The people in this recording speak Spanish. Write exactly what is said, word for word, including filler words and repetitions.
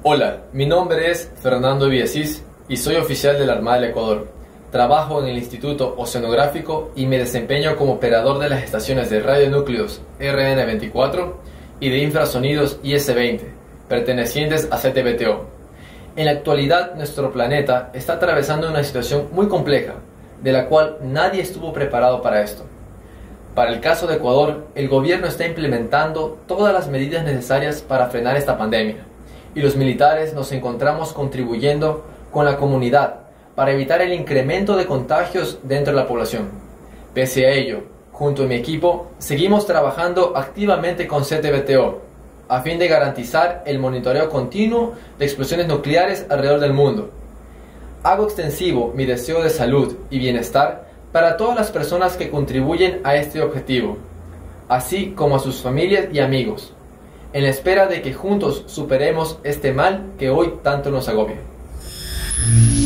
Hola, mi nombre es Fernando Villasís y soy oficial de la Armada del Ecuador. Trabajo en el Instituto Oceanográfico y me desempeño como operador de las estaciones de radionúcleos R N veinticuatro y de infrasonidos I S veinte, pertenecientes a C T B T O. En la actualidad, nuestro planeta está atravesando una situación muy compleja, de la cual nadie estuvo preparado para esto. Para el caso de Ecuador, el gobierno está implementando todas las medidas necesarias para frenar esta pandemia, y los militares nos encontramos contribuyendo con la comunidad para evitar el incremento de contagios dentro de la población. Pese a ello, junto a mi equipo, seguimos trabajando activamente con C T B T O a fin de garantizar el monitoreo continuo de explosiones nucleares alrededor del mundo. Hago extensivo mi deseo de salud y bienestar para todas las personas que contribuyen a este objetivo, así como a sus familias y amigos, en la espera de que juntos superemos este mal que hoy tanto nos agobia.